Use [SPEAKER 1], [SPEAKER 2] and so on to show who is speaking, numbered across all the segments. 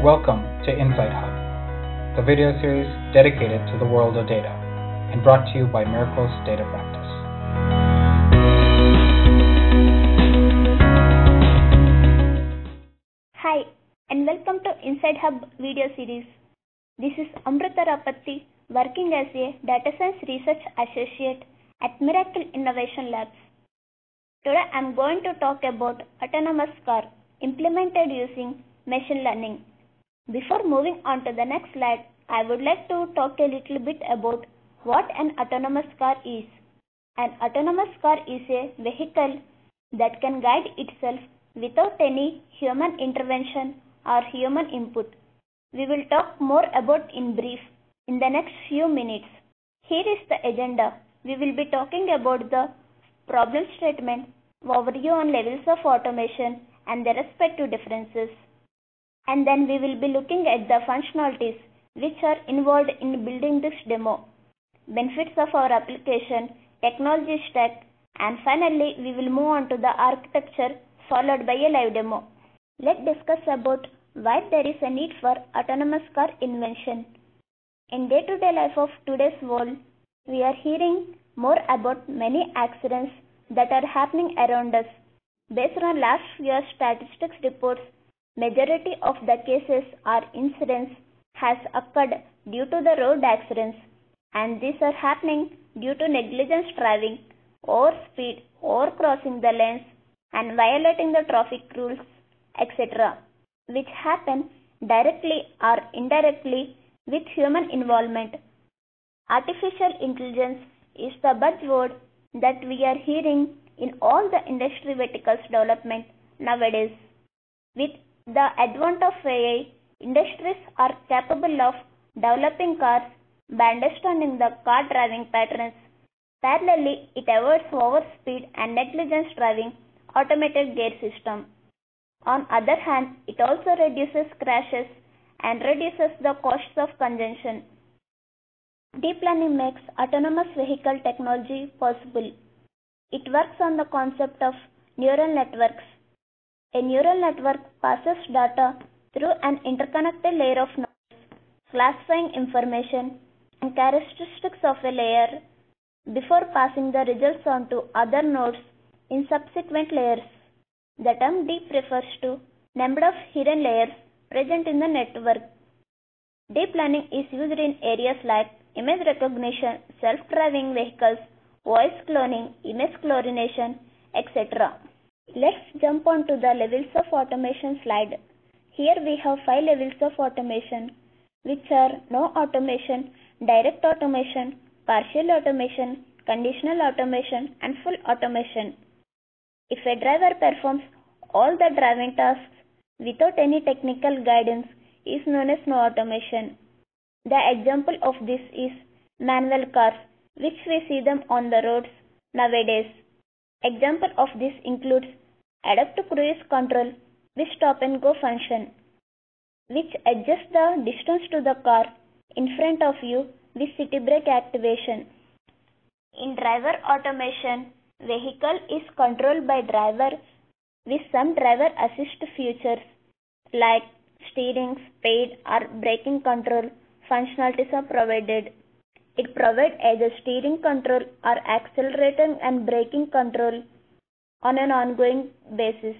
[SPEAKER 1] Welcome to Insight Hub, the video series dedicated to the world of data and brought to you by Miracles Data Practice.
[SPEAKER 2] Hi, and welcome to Insight Hub video series. This is Amrita Rapatti, working as a Data Science Research Associate at Miracle Innovation Labs. Today I am going to talk about autonomous car implemented using machine learning. Before moving on to the next slide, I would like to talk a little bit about what an autonomous car is. An autonomous car is a vehicle that can guide itself without any human intervention or human input. We will talk more about in brief in the next few minutes. Here is the agenda. We will be talking about the problem statement, overview on levels of automation and their respective differences. And then we will be looking at the functionalities which are involved in building this demo, benefits of our application, technology stack, and finally we will move on to the architecture followed by a live demo. Let's discuss about why there is a need for autonomous car invention. In day-to-day life of today's world, we are hearing more about many accidents that are happening around us. Based on last year's statistics reports, majority of the cases or incidents has occurred due to the road accidents, and these are happening due to negligence driving, overspeed, overcrossing the lanes, and violating the traffic rules, etc., which happen directly or indirectly with human involvement. Artificial intelligence is the buzzword that we are hearing in all the industry verticals development nowadays. With the advent of AI, industries are capable of developing cars by understanding the car driving patterns. Parallelly, it avoids overspeed and negligence driving automated gear system. On other hand, it also reduces crashes and reduces the costs of congestion. Deep learning makes autonomous vehicle technology possible. It works on the concept of neural networks. A neural network passes data through an interconnected layer of nodes, classifying information and characteristics of a layer before passing the results on to other nodes in subsequent layers. The term deep refers to number of hidden layers present in the network. Deep learning is used in areas like image recognition, self-driving vehicles, voice cloning, image chlorination, etc. Let's jump on to the levels of automation slide. Here we have 5 levels of automation, which are no automation, direct automation, partial automation, conditional automation, and full automation. If a driver performs all the driving tasks without any technical guidance, is known as no automation. The example of this is manual cars, which we see them on the roads nowadays. Example of this includes adaptive cruise control with stop and go function, which adjusts the distance to the car in front of you with city brake activation. In driver automation, vehicle is controlled by driver with some driver assist features like steering, speed, or braking control functionalities are provided. It provides either steering control or accelerator and braking control on an ongoing basis.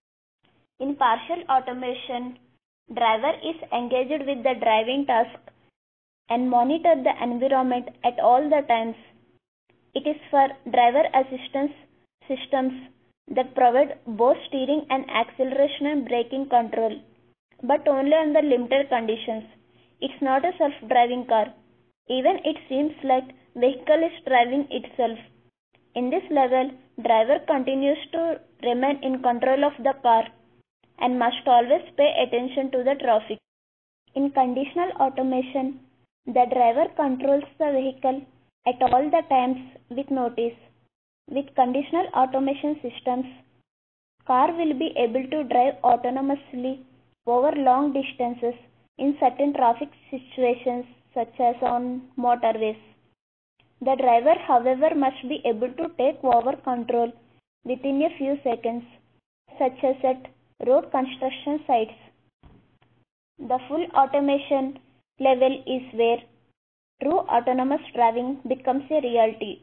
[SPEAKER 2] In partial automation, driver is engaged with the driving task and monitor the environment at all the times. It is for driver assistance systems that provide both steering and acceleration and braking control, but only under limited conditions. It's not a self-driving car. Even it seems like vehicle is driving itself. In this level, driver continues to remain in control of the car and must always pay attention to the traffic. In conditional automation, the driver controls the vehicle at all the times with notice. With conditional automation systems, car will be able to drive autonomously over long distances in certain traffic situations such as on motorways. The driver, however, must be able to take over control within a few seconds, such as at road construction sites. The full automation level is where true autonomous driving becomes a reality.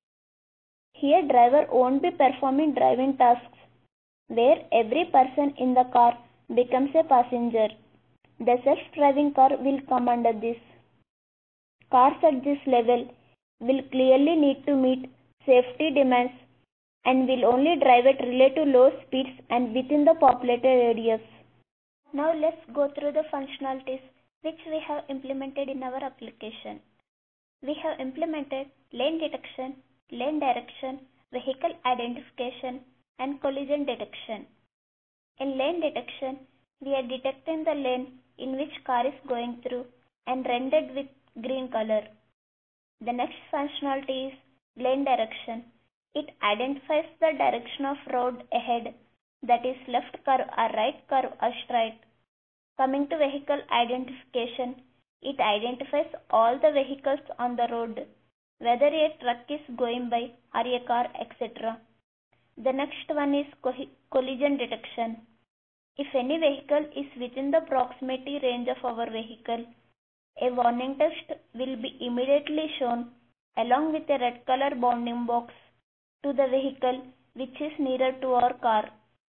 [SPEAKER 2] Here driver won't be performing driving tasks where every person in the car becomes a passenger. The self-driving car will come under this. Cars at this level will clearly need to meet safety demands and will only drive at relative low speeds and within the populated areas. Now let's go through the functionalities which we have implemented in our application. We have implemented lane detection, lane direction, vehicle identification, and collision detection. In lane detection, we are detecting the lane in which car is going through and rendered with green color. The next functionality is lane direction. It identifies the direction of road ahead, that is left curve or right curve or straight. Coming to vehicle identification, it identifies all the vehicles on the road, whether a truck is going by or a car, etc. The next one is collision detection. If any vehicle is within the proximity range of our vehicle, a warning text will be immediately shown along with a red color bounding box to the vehicle which is nearer to our car.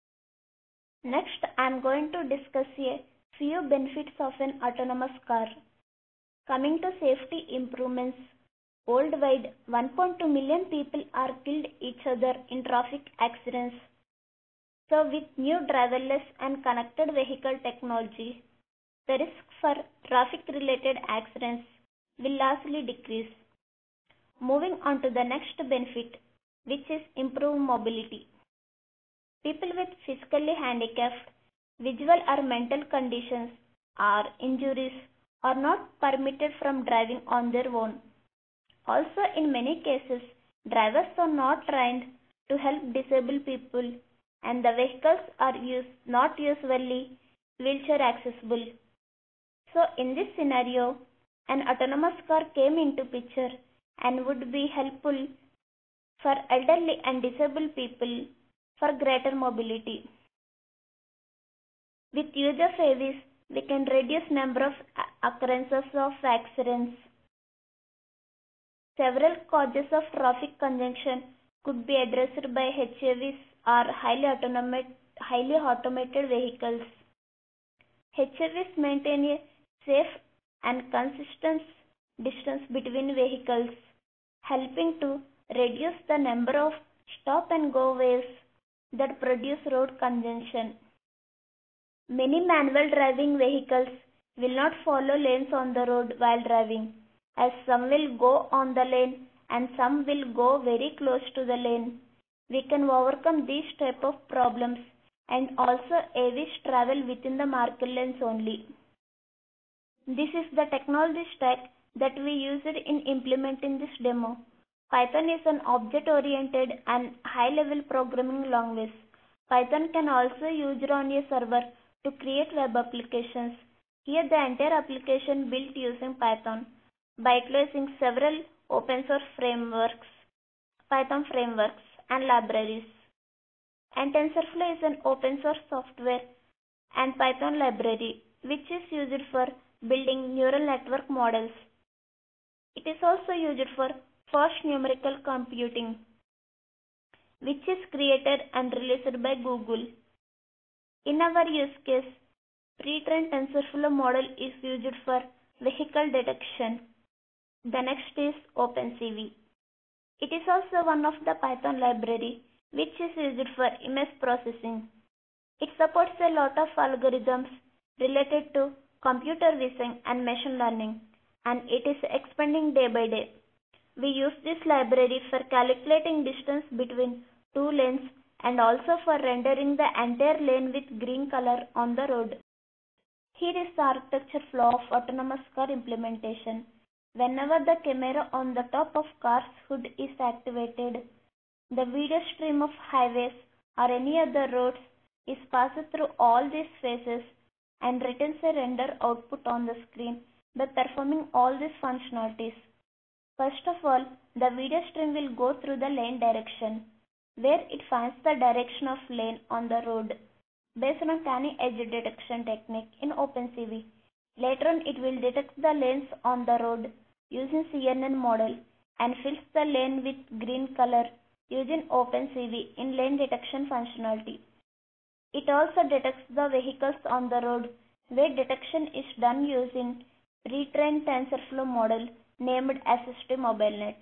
[SPEAKER 2] Next, I am going to discuss a few benefits of an autonomous car. Coming to safety improvements, worldwide 1.2 million people are killed each other in traffic accidents. So with new driverless and connected vehicle technology, the risk for traffic-related accidents will largely decrease. Moving on to the next benefit, which is improved mobility. People with physically handicapped, visual or mental conditions or injuries are not permitted from driving on their own. Also, in many cases, drivers are not trained to help disabled people and the vehicles are not usually wheelchair accessible. So in this scenario, an autonomous car came into picture and would be helpful for elderly and disabled people for greater mobility. With use of AVs, we can reduce number of occurrences of accidents. Several causes of traffic congestion could be addressed by HAVs or highly automated vehicles. HAVs maintain a safe and consistent distance between vehicles, helping to reduce the number of stop-and-go waves that produce road congestion. Many manual driving vehicles will not follow lanes on the road while driving, as some will go on the lane and some will go very close to the lane. We can overcome these type of problems and also AVs travel within the marked lanes only. This is the technology stack that we used in implementing this demo. Python is an object-oriented and high-level programming language. Python can also be used on a server to create web applications. Here the entire application built using Python by utilizing several open source frameworks, Python frameworks and libraries. And TensorFlow is an open source software and Python library which is used for building neural network models. It is also used for fast numerical computing, which is created and released by Google. In our use case, pre-trained TensorFlow model is used for vehicle detection. The next is OpenCV. It is also one of the Python library which is used for image processing. It supports a lot of algorithms related to computer vision and machine learning, and it is expanding day by day. We use this library for calculating distance between two lanes and also for rendering the entire lane with green color on the road. Here is the architecture flow of autonomous car implementation. Whenever the camera on the top of car's hood is activated, the video stream of highways or any other roads is passed through all these phases and returns a render output on the screen by performing all these functionalities. First of all, the video stream will go through the lane direction, where it finds the direction of lane on the road. based on canny edge detection technique in OpenCV. Later on, it will detect the lanes on the road using CNN model and fills the lane with green color using OpenCV in lane detection functionality. It also detects the vehicles on the road where detection is done using pre-trained TensorFlow model named Assistive MobileNet.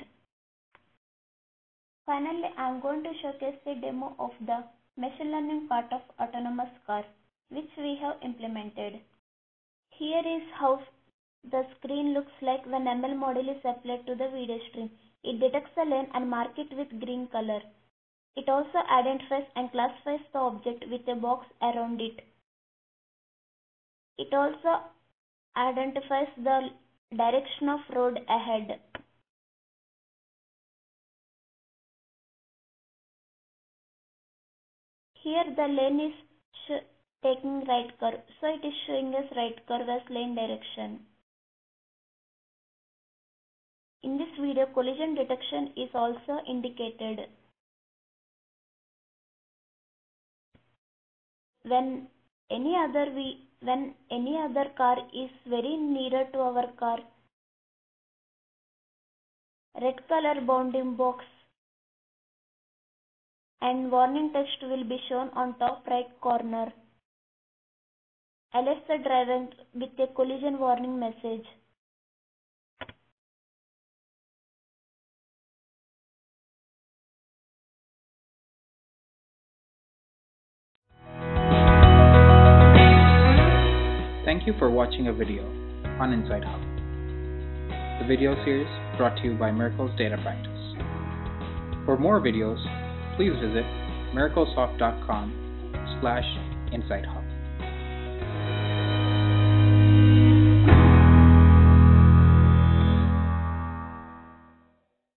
[SPEAKER 2] Finally, I am going to showcase the demo of the machine learning part of autonomous car, which we have implemented. Here is how the screen looks like when ML model is applied to the video stream. It detects a lane and marks it with green color. It also identifies and classifies the object with a box around it. It also identifies the direction of road ahead. Here the lane is taking right curve, so it is showing us right curve as lane direction. In this video, collision detection is also indicated. When any other car is very nearer to our car, red color bounding box and warning text will be shown on top right corner. Alert the driver with a collision warning message.
[SPEAKER 1] Thank you for watching a video on Insight Hub. The video series brought to you by Miracle's Data Practice. For more videos, please visit miraclesoft.com/insighthub.